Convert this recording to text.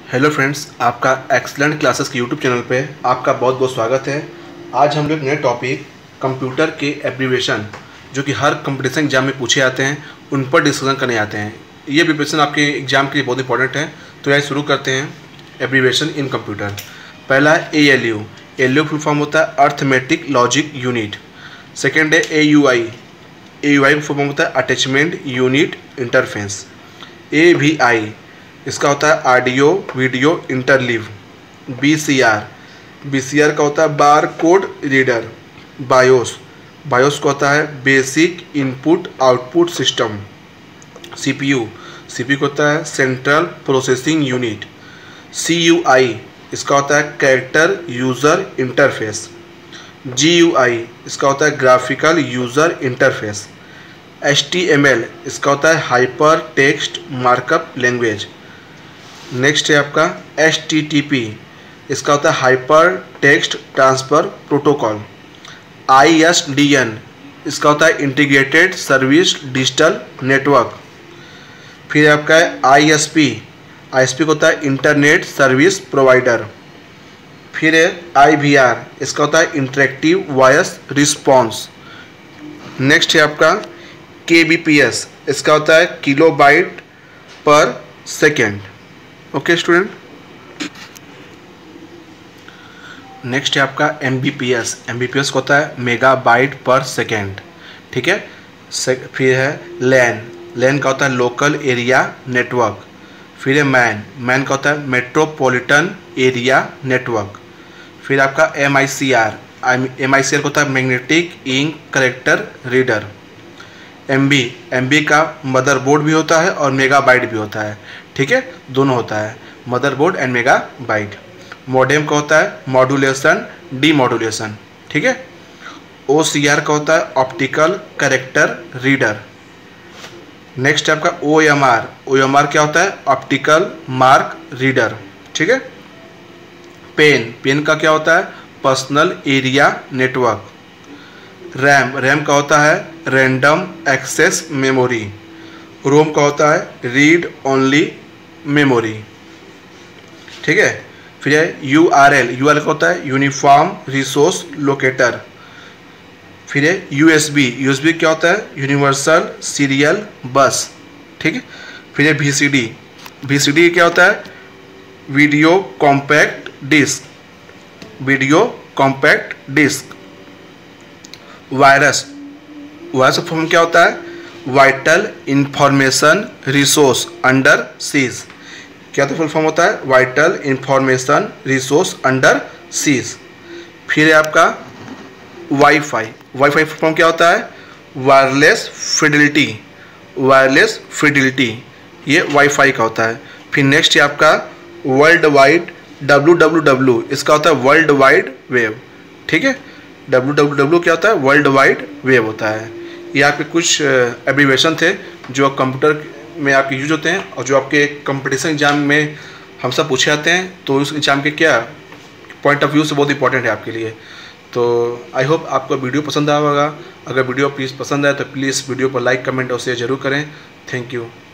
Hello friends, आपका excellent classes के YouTube channel पे आपका बहुत बहुत स्वागत है। आज हम लोग नए टॉपिक कंप्यूटर के एब्रीविएशन जो कि हर कंपटीशन एग्जाम में पूछे जाते हैं उन पर डिस्कशन करने आते हैं। ये एब्रीविएशन आपके एग्जाम के लिए बहुत इंपॉर्टेंट है। तो यह शुरू करते हैं एब्रीविएशन इन कंप्यूटर। पहला है ALU। ALU फुल फॉर्म होता है अर्थमेटिक लॉजिक यूनिट। सेकेंड है AUI। AUI फुल फॉर्म होता है अटैचमेंट यूनिट इंटरफेस। AVI इसका होता है ऑडियो वीडियो इंटरलीव। BCR का होता है बार कोड रीडर। बायोस का होता है basic input output system. CPU का होता है सेंट्रल प्रोसेसिंग यूनिट। CUI इसका होता है कैरेक्टर यूज़र इंटरफेस। GUI इसका होता है ग्राफिकल यूज़र इंटरफेस। HTML इसका होता है hyper text markup language. Next है आपका HTTP इसका होता है hyper text transfer protocol. ISDN इसका होता है इंटीग्रेटेड सर्विस डिजिटल नेटवर्क। फिर आपका है ISP का होता है इंटरनेट सर्विस प्रोवाइडर। फिर है IVR इसका होता है इंटरेक्टिव वॉइस रिस्पॉन्स। नेक्स्ट है आपका KBPS इसका होता है किलोबाइट पर सेकेंड। Okay student. नेक्स्ट है आपका MBPS का होता है मेगाबाइट पर सेकेंड। ठीक है। फिर है लैन का होता है लोकल एरिया नेटवर्क। फिर है मैन का होता है मेट्रोपॉलिटन एरिया नेटवर्क। फिर आपका MICR का होता है magnetic ink character reader. MB का मदरबोर्ड भी होता है और मेगाबाइट भी होता है। ठीक है, दोनों होता है मदरबोर्ड एंड मेगाबाइट। मॉडेम का होता है मॉड्यूलेशन डीमॉड्यूलेशन। ठीक है। OCR का होता है ऑप्टिकल कैरेक्टर रीडर। नेक्स्ट है आपका OMR क्या होता है ऑप्टिकल मार्क रीडर। ठीक है। पेन का क्या होता है पर्सनल एरिया नेटवर्क। रैम का होता है रैंडम एक्सेस मेमोरी। रोम का होता है रीड ओनली मेमोरी। ठीक है। फिर है URL का होता है यूनिफॉर्म रिसोर्स लोकेटर। फिर है USB क्या होता है यूनिवर्सल सीरियल बस। ठीक है। फिर है VCD क्या होता है video compact disc. Virus form क्या होता है vital information resource under seize. क्या तो फुल फॉर्म होता है vital information resource under seize. फिर है आपका वाईफाई फुल फॉर्म क्या होता है वायरलेस फिडिलिटी। ये वाईफाई का होता है। फिर नेक्स्ट है आपका वर्ल्ड वाइड WWW इसका होता है वर्ल्ड वाइड वेब। ठीक है। WWW क्या होता है वर्ल्ड वाइड वेब होता है। ये आपके कुछ एब्रीविएशन थे जो कंप्यूटर में आपके यूज होते हैं और जो आपके कंपटीशन एग्जाम में हम सब पूछे जाते हैं। तो उस एग्जाम के क्या पॉइंट ऑफ व्यू से बहुत इंपॉर्टेंट है आपके लिए। तो आई होप आपको वीडियो पसंद आया होगा। अगर वीडियो प्लीज़ पसंद आए तो प्लीज़ वीडियो पर लाइक कमेंट और शेयर जरूर करें। Thank you.